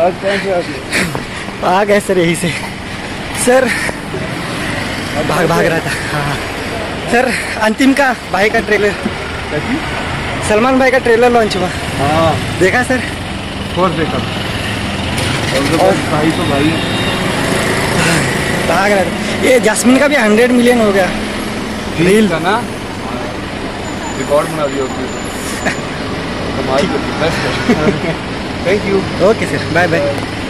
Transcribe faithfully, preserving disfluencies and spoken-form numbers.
आ गए सर यहीं से सर, भाग भाग रहा था। हाँ सर, अंतिम का भाई का ट्रेलर, सलमान भाई का ट्रेलर लॉन्च हुआ। हाँ देखा सर? और देखा और भाई तो भाई भाग रहा था। ये जैस्मिन का भी हंड्रेड मिलियन हो गया रील का ना, रिकॉर्ड बना दिया उसने। कमाल, बेस्ट है। Thank you. Okay sir, bye bye.